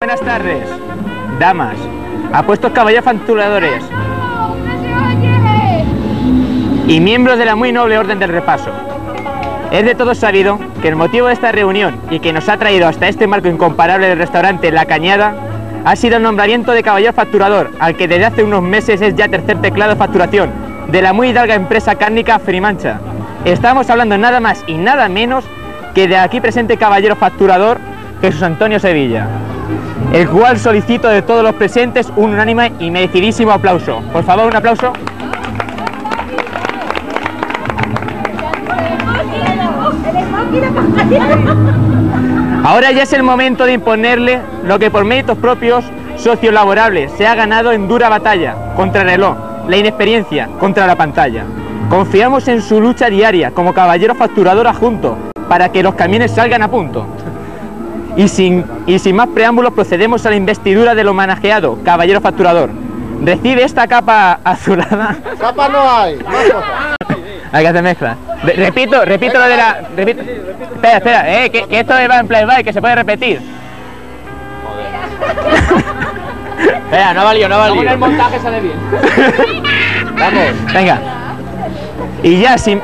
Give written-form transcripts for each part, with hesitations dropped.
Buenas tardes, damas, apuestos caballeros facturadores y miembros de la muy noble orden del repaso. Es de todos sabido que el motivo de esta reunión y que nos ha traído hasta este marco incomparable del restaurante La Cañada ha sido el nombramiento de caballero facturador, al que desde hace unos meses es ya tercer teclado de facturación de la muy hidalga empresa cárnica Ferimancha. Estamos hablando nada más y nada menos que de aquí presente caballero facturador Jesús Antonio Sevilla, el cual solicito de todos los presentes un unánime y merecidísimo aplauso. Por favor, un aplauso. Ahora ya es el momento de imponerle lo que por méritos propios sociolaborables se ha ganado en dura batalla contra el reloj, la inexperiencia contra la pantalla. Confiamos en su lucha diaria como caballero facturador adjunto para que los camiones salgan a punto. Y sin más preámbulos procedemos a la investidura del homenajeado caballero facturador. Recibe esta capa azulada. Capa no hay, más cosas. Hay que hacer mezcla. Repito lo de la... Espera, que esto va en playback, que se puede repetir. Espera, no ha valido. Con el montaje sale bien. Vamos. Venga. Y ya sin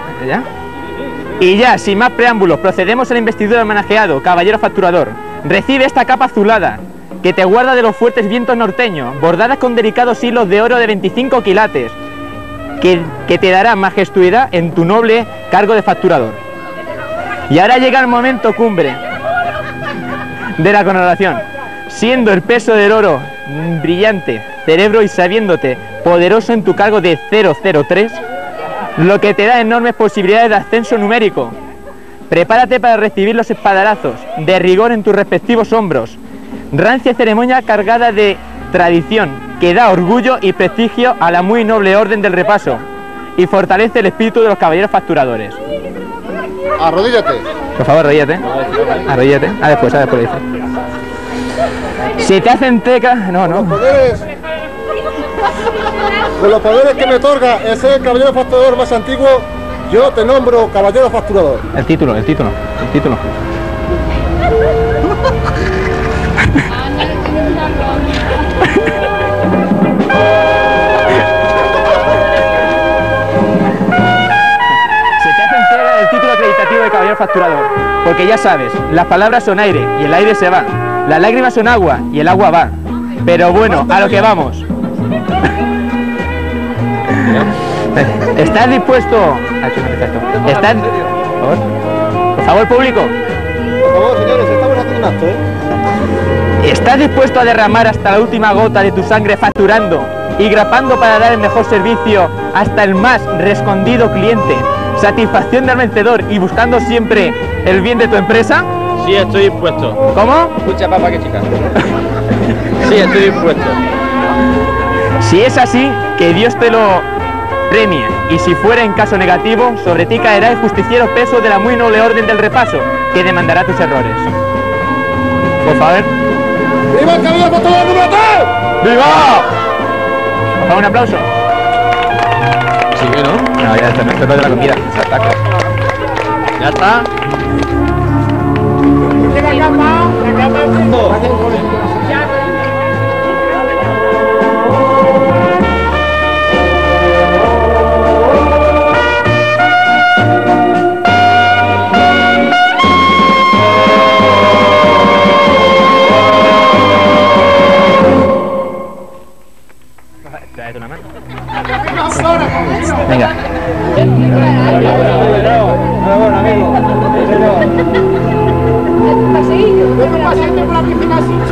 más preámbulos procedemos a la investidura del homenajeado caballero facturador. Recibe esta capa azulada que te guarda de los fuertes vientos norteños, bordadas con delicados hilos de oro de 25 quilates, que te dará majestuosidad en tu noble cargo de facturador. Y ahora llega el momento cumbre de la connotación, siendo el peso del oro brillante, cerebro y sabiéndote poderoso en tu cargo de 003, lo que te da enormes posibilidades de ascenso numérico. Prepárate para recibir los espadarazos de rigor en tus respectivos hombros. Rancia ceremonia cargada de tradición que da orgullo y prestigio a la muy noble orden del repaso y fortalece el espíritu de los caballeros facturadores. Arrodíllate. Por favor, arrodíllate. Después lo dice. Si te hacen teca... No. Con los poderes que me otorga ese caballero facturador más antiguo, yo te nombro caballero facturador. El título. Acreditativo de caballero facturador, porque ya sabes, las palabras son aire y el aire se va, las lágrimas son agua y el agua va, pero bueno, a lo que vamos. ¿Estás dispuesto? ¿Estás? Por favor, público. Por favor, señores, estamos haciendo un acto, ¿Estás dispuesto a derramar hasta la última gota de tu sangre facturando y grapando para dar el mejor servicio hasta el más rescondido cliente? ¿Satisfacción del vencedor y buscando siempre el bien de tu empresa? Sí, estoy dispuesto. ¿Cómo? Mucha papa que chica. Sí, estoy dispuesto. Si es así, que Dios te lo premie, y si fuera en caso negativo, sobre ti caerá el justiciero peso de la muy noble orden del repaso, que demandará tus errores. Por favor. ¡Viva el caballero facturador número 3! ¡Viva! Por favor, un aplauso. Sí, ¿no? No, ya está, no, esto es de la comida. Ya está. Tráete una mano. Venga. Un paseíto por la piscina así.